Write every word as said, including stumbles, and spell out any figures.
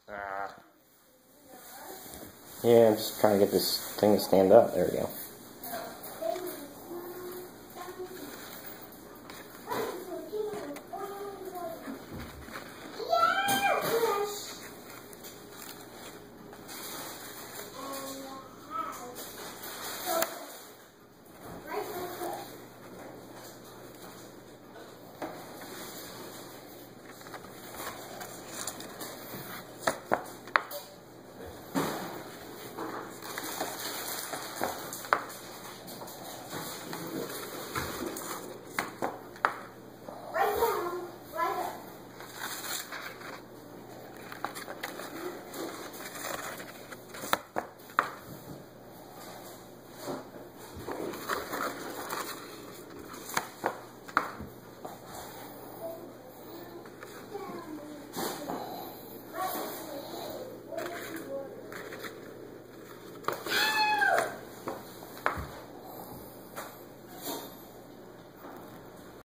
Ah. Yeah, I'm just trying to get this thing to stand up. There we go.